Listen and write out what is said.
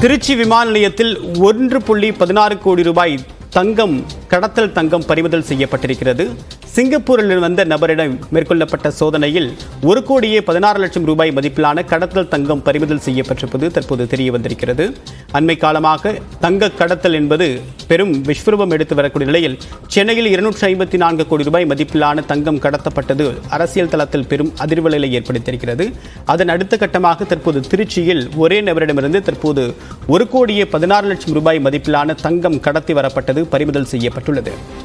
திருச்சி விமான நிலையத்தில் 1.16 கோடி ரூபாய் தங்கம் கடத்தல் தங்கம் பறிமுதல் செய்யப்பட்டிருக்கிறது. சிங்கப்பூரில் வந்த நபரிடம் மேற்கொள்ளப்பட்ட சோதனையில் 1,16,00,000 ரூபாய் மதிப்பிலான கடத்தல் தங்கம் பறிமுதல் செய்யப்பட்டிருப்பது தற்போது தெரிய வந்திருக்கிறது. அண்மை காலமாக தங்க கடத்தல் என்பது பெரும் விஸ்வரூபம் எடுத்து வரக்கூடிய நிலையில் சென்னையில் 254 கோடி ரூபாய் மதிப்பிலான தங்கம் கடத்தப்பட்டது அரசியல் தளத்தில் பெரும் அதிர்வலையை ஏற்படுத்தியிருக்கிறது. அதன் அடுத்த கட்டமாக தற்போது திருச்சியில் ஒரே நபரிடமிருந்து தற்போது 1,16,00,000 ரூபாய் மதிப்பிலான தங்கம் கடத்தி வரப்பட்டது பறிமுதல் செய்யப்பட்டுள்ளது.